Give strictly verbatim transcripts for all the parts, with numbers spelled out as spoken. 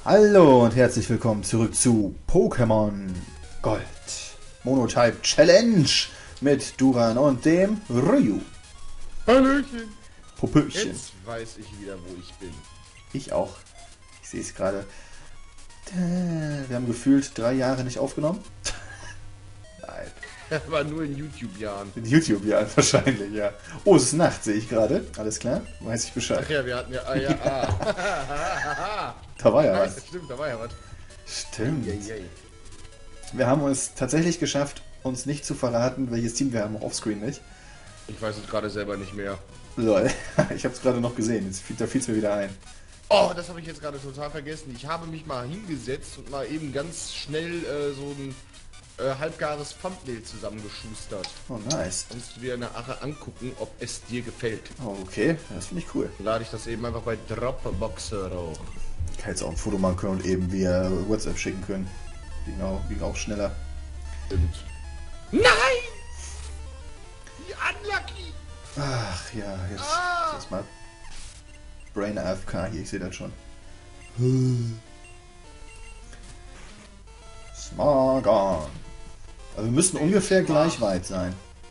Hallo und herzlich willkommen zurück zu Pokémon Gold Monotype Challenge mit Duran und dem Ryu. Hallöchen. Popöchen. Jetzt weiß ich wieder, wo ich bin. Ich auch. Ich sehe es gerade. Wir haben gefühlt drei Jahre nicht aufgenommen. Nein. War nur in YouTube-Jahren. In YouTube-Jahren wahrscheinlich, ja. Oh, es ist Nacht, sehe ich gerade. Alles klar, weiß ich Bescheid. Ach ja, wir hatten ja... Ah, ja, ah. Da war ja Ja, was. stimmt, da war ja was. Stimmt. Yay, yay. Wir haben es tatsächlich geschafft, uns nicht zu verraten, welches Team wir haben, offscreen nicht. Ich weiß es gerade selber nicht mehr. Lol, ich habe es gerade noch gesehen, jetzt, fiel- da fiel es mir wieder ein. Oh, das habe ich jetzt gerade total vergessen. Ich habe mich mal hingesetzt und mal eben ganz schnell äh, so ein äh, halbgares Thumbnail zusammengeschustert. Oh, nice. Kannst du dir nachher angucken, ob es dir gefällt. Oh, okay, das finde ich cool. Dann lade ich das eben einfach bei Dropbox hoch. Ich kann jetzt auch ein Foto machen können und eben via WhatsApp schicken können. Ging auch, ging auch schneller. Stimmt. Nein! Wie unlucky! Ach ja, jetzt, Ah! jetzt erstmal Brain A F K hier, ich sehe das schon. Smargon. Also wir müssen ungefähr gleich weit sein.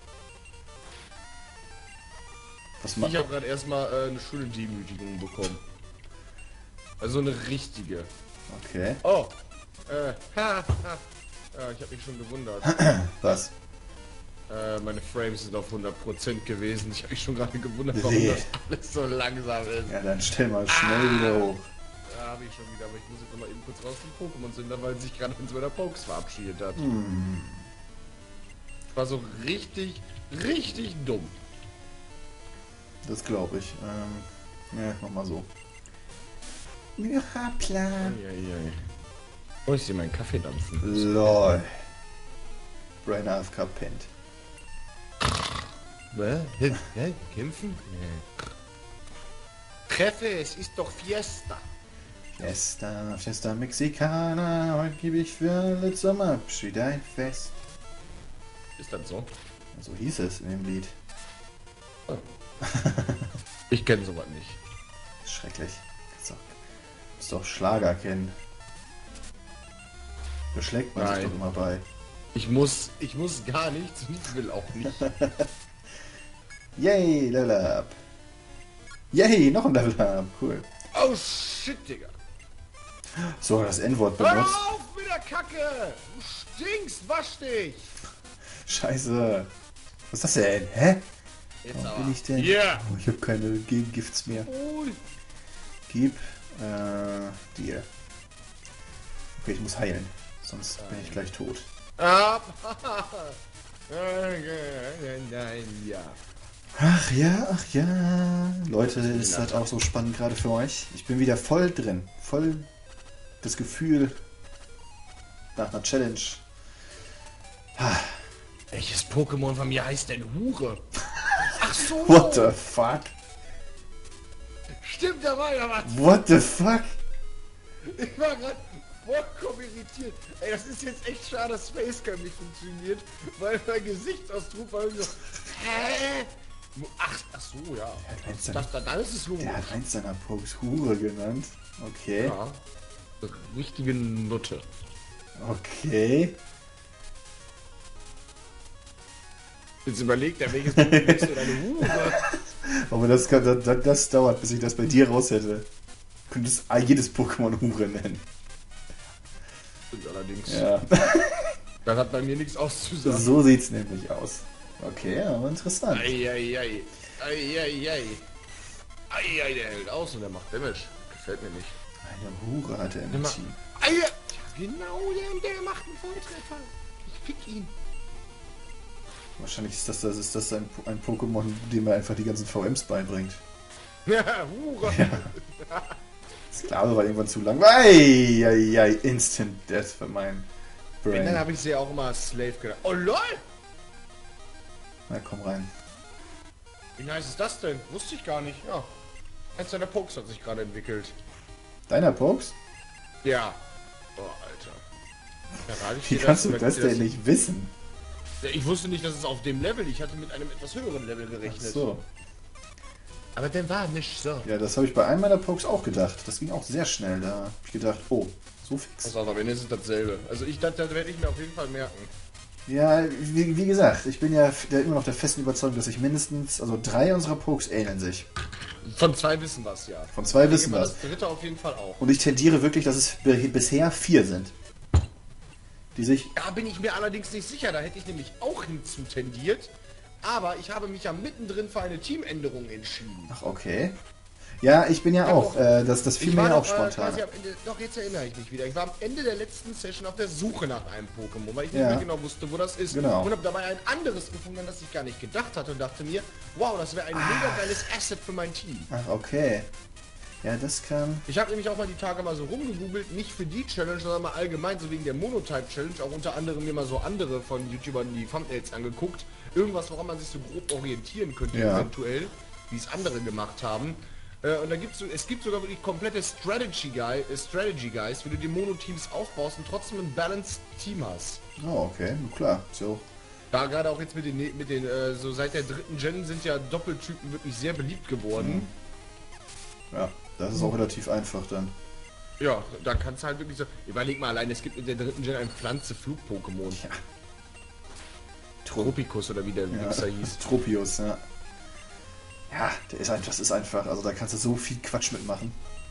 Was ma Ich habe gerade erstmal äh, eine schöne Demütigung bekommen. Also eine richtige. Okay. Oh! Äh, ha, ha. Ja, ich habe mich schon gewundert. Was? äh, meine Frames sind auf hundert Prozent gewesen. Ich habe mich schon gerade gewundert, warum Nee. das alles so langsam ist. Ja, dann stell mal schnell Ah! wieder hoch. Ja, habe ich schon wieder, aber ich muss jetzt noch mal eben kurz raus zum Pokémon Center, weil sich gerade eins meiner Pokes verabschiedet hat. Hm. War so richtig, richtig dumm. Das glaube ich. Ähm, ja, mach mal so. Ja, Plan. Eieiei. Oh, ich sehe meinen Kaffee dampfen. Lol. Brain A F K pennt. Was? Hä? Hä? Kämpfen? Treffe, es ist doch Fiesta. Fiesta, Fiesta Mexicana, heute gebe ich für alle zum Abschied ein Fest. Ist das so? So hieß es in dem Lied. Ich kenne sowas nicht. Schrecklich. So. Musst doch Schlager kennen. Beschlägt man sich Nein. doch immer bei. Ich muss, ich muss gar nichts und ich will auch nicht. Yay, Level Up. Yay, noch ein Level Up. Cool. Oh shit, Digga. So, das N-Wort Hör benutzt. auf mit der Kacke! Du stinkst, wasch dich! Scheiße. Was ist das denn? Hä? Jetzt Warum aber. bin ich denn? Yeah! Oh, ich habe keine Gegengifts mehr. Ui. Gib äh, dir. Okay, ich muss heilen. Sonst bin ich gleich tot. Ab! Nein, ja. Ach ja, ach ja. Leute, ist das auch so spannend gerade für euch? Ich bin wieder voll drin. Voll das Gefühl nach einer Challenge. Ah, Welches Pokémon von mir heißt denn Hure? Ach so! what the fuck? Stimmt, da war ja was! What the fuck? Ich war gerade vollkommen irritiert. Ey, das ist jetzt echt schade, dass Facecam nicht funktioniert, weil mein Gesichtsausdruck war irgendwie so. Hä? Ach, ach so, ja. eins Das, das, dann ist es logisch. Der hat eins seiner Pokes Hure genannt. Okay. Ja. Richtige Nutte. Okay. Jetzt überlegt er, welches Pokémon bist du deine Hure? Aber das, kann, das, das dauert, bis ich das bei dir raus hätte. Du könntest jedes Pokémon Hure nennen. Stimmt allerdings. Ja. Das hat bei mir nichts auszusagen. So sieht's nämlich aus. Okay, aber interessant. Eieiei. Eieiei. Eieiei, der hält aus und der macht Damage. Gefällt mir nicht. Eine Hure hat er im Immer- Team. Eier! Ja, genau, der, der macht einen Volltreffer. Ich fick ihn. Wahrscheinlich ist das, das, ist das ein, ein Pokémon, dem er einfach die ganzen V Ms beibringt. Ja, Hure. Das Sklave war irgendwann zu lang. Eieiei, Instant Death für mein Und dann Brain. habe ich sie auch immer Slave gedacht. Oh lol! Na komm rein. Wie nice ist das denn? Wusste ich gar nicht. Ja. Eins deiner Pokes hat sich gerade entwickelt. Deiner Pokes? Ja. Oh, Alter. Da rate ich Wie dir kannst du weil das ich denn nicht wissen? Ja, ich wusste nicht, dass es auf dem Level. Ich hatte mit einem etwas höheren Level Ach gerechnet. so. Aber dann war nicht so. Ja, das habe ich bei einem meiner Pokes auch gedacht. Das ging auch sehr schnell. Da habe ich gedacht, oh, so fix. Pass auf, aber ist es dasselbe. Also ich dachte, das werde ich mir auf jeden Fall merken. Ja, wie, wie gesagt, ich bin ja der, immer noch der festen Überzeugung, dass sich mindestens, also drei unserer Pokes ähneln sich. Von zwei wissen was, ja. Von zwei Ich wissen denke mal, was. das dritte auf jeden Fall auch. Und ich tendiere wirklich, dass es be- bisher vier sind. Die sich... Da bin ich mir allerdings nicht sicher, da hätte ich nämlich auch hinzu tendiert. Aber ich habe mich ja mittendrin für eine Teamänderung entschieden. Ach, okay. Ja, ich bin ja, Ja, auch. doch. Äh, das, das fiel Ich mir war ja auch doch, äh, spontan. quasi am Ende, doch, jetzt erinnere ich mich wieder. Ich war am Ende der letzten Session auf der Suche nach einem Pokémon, weil ich nicht Ja. mehr genau wusste, wo das ist. Genau. Und habe dabei ein anderes gefunden, an das ich gar nicht gedacht hatte und dachte mir, wow, das wäre ein mega geiles Asset für mein Team. Ach, okay. Ja, das kann... Ich habe nämlich auch mal die Tage mal so rumgegoogelt, nicht für die Challenge, sondern mal allgemein, so wegen der Monotype-Challenge, auch unter anderem mir mal so andere von YouTubern die Thumbnails angeguckt. Irgendwas, woran man sich so grob orientieren könnte, Ja. eventuell, wie es andere gemacht haben. Äh, und da gibt's so, es gibt sogar wirklich komplette Strategy, Guy, äh, Strategy Guys, wie du die Mono-Teams aufbaust und trotzdem ein Balanced Team hast. Oh, okay. Na klar. So. Da gerade auch jetzt mit den, mit den, äh, so seit der dritten Gen sind ja Doppeltypen wirklich sehr beliebt geworden. Ja, das ist auch relativ einfach dann. Ja, dann kannst du halt wirklich so, überleg mal allein, es gibt mit der dritten Gen ein Pflanze-Flug-Pokémon. Ja. Tropikus oder wie der Ja. Wichser hieß. Tropius, ja. Ja, der ist einfach, das ist einfach, also da kannst du so viel Quatsch mitmachen.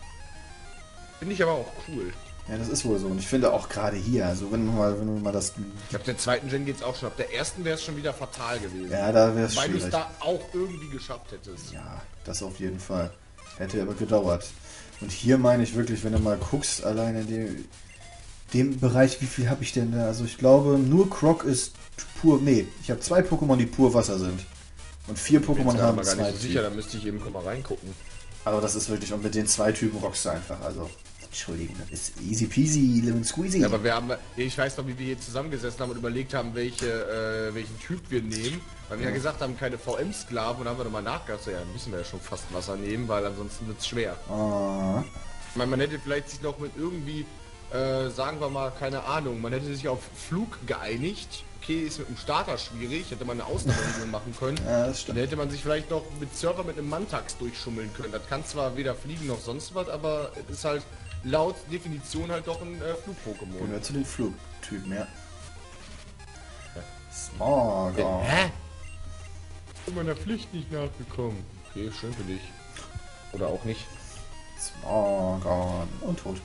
Finde ich aber auch cool. Ja, das ist wohl so. Und ich finde auch gerade hier, also wenn du mal, wenn du mal das... Ich ab der zweiten Gen geht's auch schon. Ab der ersten wäre es schon wieder fatal gewesen. Ja, da wäre es weil du es schwierig. da auch irgendwie geschafft hättest. Ja, das auf jeden Fall. Hätte aber gedauert. Und hier meine ich wirklich, wenn du mal guckst, alleine in dem, dem Bereich, wie viel habe ich denn da? Also ich glaube, nur Croc ist pur... Nee, ich habe zwei Pokémon, die pur Wasser sind. Und vier Ich bin Pokémon mir haben gar zwei nicht so sicher, Typen. da müsste ich eben mal reingucken. Aber das ist wirklich, und mit den zwei Typen rockst du einfach, also... Entschuldigung, das ist easy peasy, lemon squeezy. Ja, aber wir haben, ich weiß noch, wie wir hier zusammengesessen haben und überlegt haben, welche, äh, welchen Typ wir nehmen. Weil wir ja, ja gesagt haben, keine V M-Sklaven und dann haben wir nochmal nachgedacht, so, ja, dann müssen wir ja schon fast Wasser nehmen, weil ansonsten wird es schwer. Ah. Ich meine, man hätte vielleicht sich noch mit irgendwie, äh, sagen wir mal, keine Ahnung, man hätte sich auf Flug geeinigt. Okay, ist mit dem Starter schwierig, hätte man eine Ausnahmeregelung machen können. Ja, das stimmt. Dann hätte man sich vielleicht noch mit Surfer mit einem Mantax durchschummeln können. Das kann zwar weder fliegen noch sonst was, aber es ist halt laut Definition halt doch ein äh, Flug-Pokémon. Gehört zu den Flugtypen, ja. Smogon. Hä? Ich bin meiner Pflicht nicht nachgekommen. Okay, schön für dich. Oder auch nicht. Smogon. Und tot.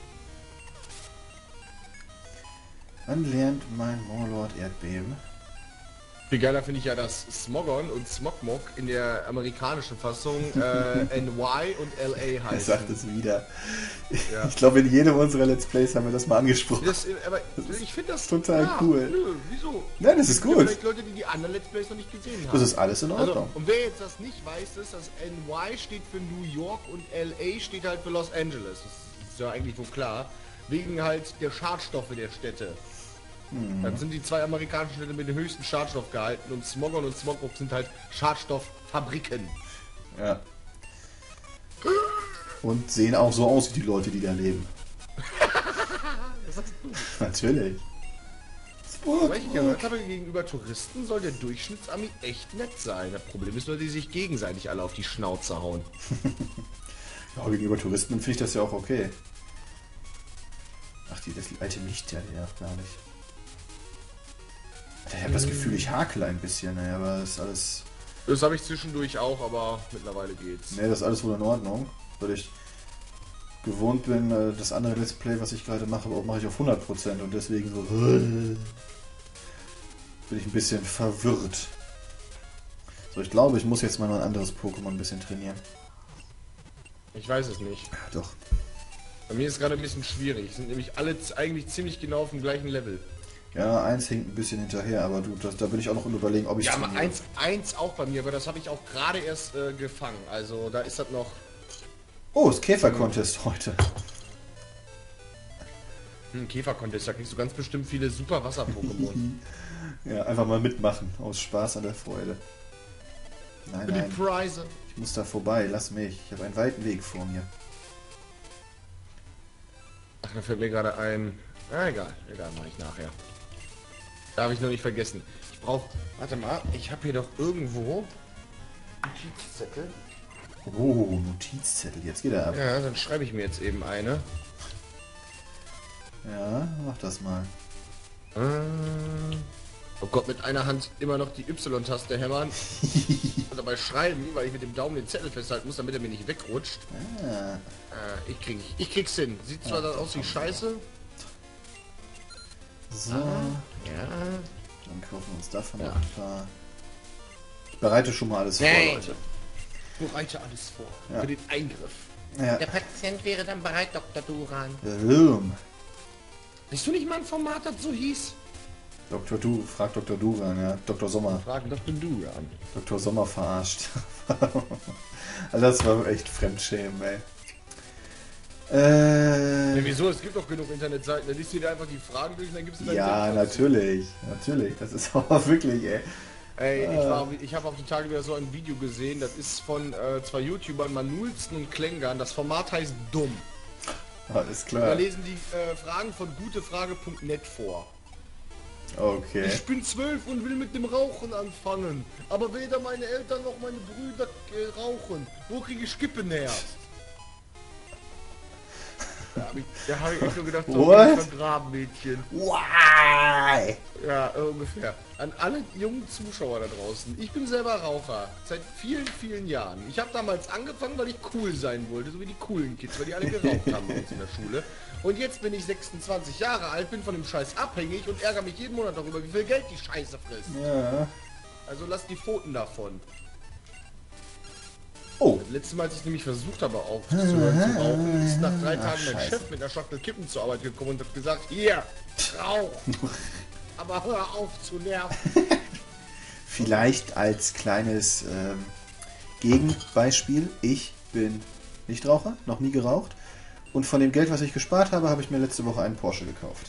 Wann lernt mein Warlord Erdbeben? Viel geiler finde ich ja, dass Smogon und Smogmog in der amerikanischen Fassung äh, N Y und L A Er heißen. sagt es wieder. Ja. Ich glaube, in jedem unserer Let's Plays haben wir das mal angesprochen. Das, aber ich finde das total ja, cool. Nö, wieso? Nein, das ist Es gibt gut. vielleicht Leute, die die anderen Let's Plays noch nicht gesehen haben. Das ist alles in Also, Ordnung. und wer jetzt das nicht weiß, ist, dass N Y steht für New York und L A steht halt für Los Angeles. Das ist ja eigentlich wohl klar. Wegen halt der Schadstoffe der Städte. Hm. Dann sind die zwei amerikanischen Städte mit dem höchsten Schadstoff gehalten und Smogon und Smogmog sind halt Schadstofffabriken. Ja. Und sehen auch so aus wie die Leute, die da leben. Das sagst du. Natürlich. Aber ich gehört habe, gegenüber Touristen soll der Durchschnittsami echt nett sein. Das Problem ist nur, dass die sich gegenseitig alle auf die Schnauze hauen. Ja, gegenüber Touristen finde ich das ja auch okay. Ach, die, das alte Licht ja, ja, gar nicht. Ich habe das Gefühl, ich hakele ein bisschen, ne, aber das ist alles... Das habe ich zwischendurch auch, aber mittlerweile geht's. Ne, das ist alles wohl in Ordnung, weil ich gewohnt bin, äh, das andere Let's Play, was ich gerade mache, auch mache ich auf hundert Prozent und deswegen so... bin ich ein bisschen verwirrt. So, ich glaube, ich muss jetzt mal noch ein anderes Pokémon ein bisschen trainieren. Ich weiß es nicht. Ja, doch. Bei mir ist es gerade ein bisschen schwierig. Sind nämlich alle eigentlich ziemlich genau auf dem gleichen Level. Ja, eins hinkt ein bisschen hinterher, aber du, das, da bin ich auch noch im Überlegen, ob ich... Ja, aber trainiere. eins, eins auch bei mir, aber das habe ich auch gerade erst äh, gefangen. Also da ist das noch... Oh, das Käfer-Contest heute. Hm, Käfer-Contest, da kriegst du ganz bestimmt viele super Wasser-Pokémon. Ja, einfach mal mitmachen, aus Spaß an der Freude. Nein, Für die nein, Preise. ich muss da vorbei, lass mich. Ich habe einen weiten Weg vor mir. Ach, da fällt mir gerade ein... Ah, egal, egal, mache ich nachher. Darf ich noch nicht vergessen. Ich brauche... Warte mal, ich habe hier doch irgendwo... einen Notizzettel. Oh, Notizzettel, jetzt geht er ab. Ja, dann schreibe ich mir jetzt eben eine. Ja, mach das mal. Ähm, oh Gott, mit einer Hand immer noch die Y-Taste hämmern. Und dabei schreiben, weil ich mit dem Daumen den Zettel festhalten muss, damit er mir nicht wegrutscht. Ah. Äh, ich, krieg, ich krieg's hin. Sieht zwar Ja, dann aus wie Scheiße. So, Ja. dann kaufen wir uns davon Ja. noch ein paar. Ich bereite schon mal alles vor, Nee. Leute. Bereite alles vor. Ja. Für den Eingriff. Ja. Der Patient wäre dann bereit, Doktor Duran. Warum? Bist du nicht mal ein Format, das so hieß? Doktor Du, fragt Doktor Duran, ja. Doktor Sommer. Fragen Doktor Duran. Doktor Sommer verarscht. Also das war echt Fremdschämen, ey. Äh, Ja, wieso? Es gibt doch genug Internetseiten. Dann liest du dir einfach die Fragen durch und dann gibst du deinen ja, Senf dazu. natürlich. Natürlich. Das ist aber wirklich, ey. Ey, ich, war- ich habe auf die Tage wieder so ein Video gesehen. Das ist von äh, zwei YouTubern, Manulzen und Klängern. Das Format heißt Dumm. Alles Da klar. lesen die äh, Fragen von gutefrage punkt net vor. Okay. Ich bin zwölf und will mit dem Rauchen anfangen. Aber weder meine Eltern noch meine Brüder äh, rauchen. Wo kriege ich Kippen her? Da habe ich, da hab ich echt nur gedacht, so What? ein vergraben Mädchen. Why? Ja, äh, ungefähr. An alle jungen Zuschauer da draußen. Ich bin selber Raucher. Seit vielen, vielen Jahren. Ich habe damals angefangen, weil ich cool sein wollte. So wie die coolen Kids, weil die alle geraucht haben bei uns in der Schule. Und jetzt bin ich sechsundzwanzig Jahre alt, bin von dem Scheiß abhängig und ärgere mich jeden Monat darüber, wie viel Geld die Scheiße frisst. Ja. Also lass die Pfoten davon. Oh. Das letzte Mal, als ich nämlich versucht habe aufzuhören zu rauchen, ist nach drei Tagen mein Scheiße. Chef mit einer Schachtel Kippen zur Arbeit gekommen und hat gesagt, hier, rauch! Aber hör auf zu nerven. Vielleicht als kleines ähm, Gegenbeispiel. Ich bin Nichtraucher, noch nie geraucht. Und von dem Geld, was ich gespart habe, habe ich mir letzte Woche einen Porsche gekauft.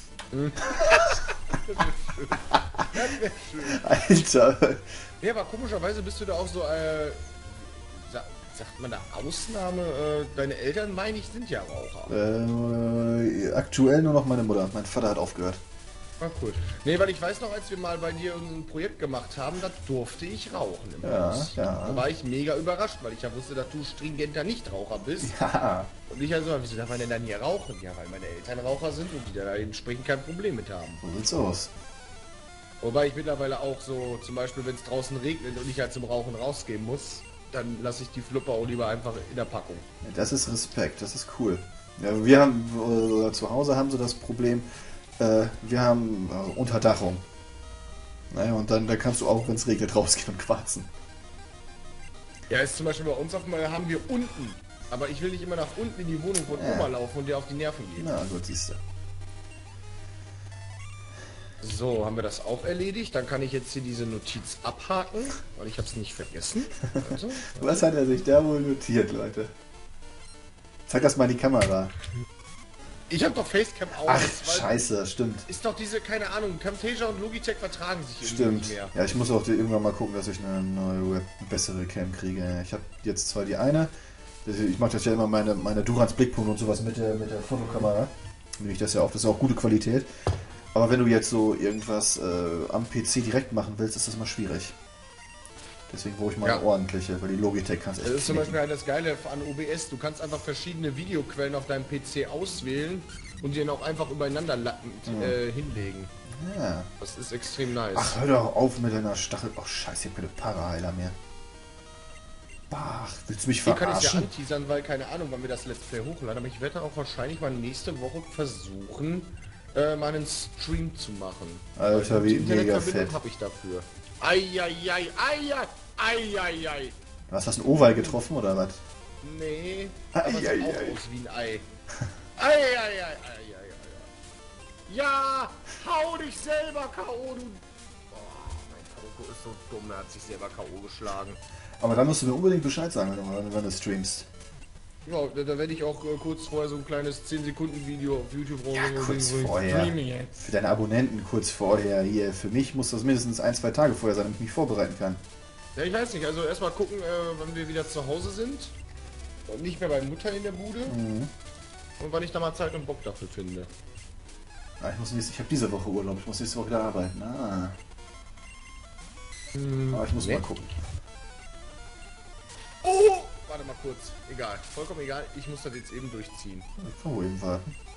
Das wäre schön. Alter. Ja, aber komischerweise bist du da auch so, äh, sa- sagt man da Ausnahme? Äh, deine Eltern, meine ich, sind ja Raucher. Äh, aktuell nur noch meine Mutter. Mein Vater hat aufgehört. Ah, cool. Nee, weil ich weiß noch, als wir mal bei dir ein Projekt gemacht haben, da durfte ich rauchen im Ja, Haus. ja. Da war ich mega überrascht, weil ich ja wusste, dass du stringenter Nichtraucher bist. Ja. Und ich also, wieso darf man denn dann hier rauchen? Ja, weil meine Eltern Raucher sind und die da entsprechend kein Problem mit haben. So sieht's aus. Wobei ich mittlerweile auch so, zum Beispiel, wenn es draußen regnet und ich halt zum Rauchen rausgehen muss, dann lasse ich die Flupper auch lieber einfach in der Packung. Das ist Respekt, das ist cool. Ja, wir haben, äh, zu Hause haben sie das Problem, äh, wir haben äh, Unterdachung. Naja, und dann da kannst du auch, wenn es regnet, rausgehen und quarzen. Ja, ist zum Beispiel bei uns auf dem haben wir unten. Aber ich will nicht immer nach unten in die Wohnung von Ja. Oma laufen und dir auf die Nerven gehen. Na gut, siehst du. So, haben wir das auch erledigt. Dann kann ich jetzt hier diese Notiz abhaken, weil ich habe es nicht vergessen. Also, Was hat er sich da wohl notiert, Leute? Zeig das mal in die Kamera. ich habe doch Facecam aus. Ach, weil scheiße, stimmt. Ist doch diese, keine Ahnung, Camtasia und Logitech vertragen sich irgendwie Stimmt. nicht mehr. Ja, ich muss auch irgendwann mal gucken, dass ich eine neue Web, eine bessere Cam kriege. Ich habe jetzt zwar die eine, ich mache das ja immer meine, meine Durans Blickpunkt und sowas mit der, mit der Fotokamera. Nehme ich das ja auf, das ist auch gute Qualität. Aber wenn du jetzt so irgendwas äh, am P C direkt machen willst, ist das mal schwierig. Deswegen brauche ich mal Ja. eine ordentliche, weil die Logitech kannst echt Das ist zum knicken. Beispiel halt das Geile an O B S. Du kannst einfach verschiedene Videoquellen auf deinem P C auswählen und die dann auch einfach übereinander lappend, äh, hinlegen. Ja. Das ist extrem nice. Ach, hör doch auf mit deiner Stachel. Oh, scheiße, ich habe keine Paraheiler mehr. Bah, willst du mich Hier kann ich es ja verarschen? anteasern, weil keine Ahnung, wann wir das Let's Play hochladen, aber ich werde auch wahrscheinlich mal nächste Woche versuchen, äh, mal einen Stream zu machen. Alter, Weil wie die mega Internetverbindung fett. habe ich dafür. Eieiei, eieiei, eieiei. Was, hast du ein Oval getroffen oder was? Nee, Ei, aber es ei, sieht auch ei. aus wie ein Ei. Eieiei, eieiei. Ja, hau dich selber K O, du... Boah, mein Karoko ist so dumm, er hat sich selber K O geschlagen. Aber dann musst du mir unbedingt Bescheid sagen, wenn du, wenn du streamst. Ja, da, da werde ich auch äh, kurz vorher so ein kleines zehn Sekunden Video auf YouTube Ja, rausbringen, kurz wo ich vorher. streame jetzt. Für deine Abonnenten kurz vorher hier. Für mich muss das mindestens ein, zwei Tage vorher sein, damit ich mich vorbereiten kann. Ja, ich weiß nicht, also erstmal gucken, äh, wann wir wieder zu Hause sind. Und nicht mehr bei Mutter in der Bude. Mhm. Und wann ich da mal Zeit und Bock dafür finde. Ah, ich muss nächste, ich habe diese Woche Urlaub, ich muss nächste Woche wieder arbeiten. Ah. Aber ich muss nee. mal gucken. Oh! warte mal kurz. Egal, vollkommen egal. Ich muss das jetzt eben durchziehen. Ich kann wohl eben warten.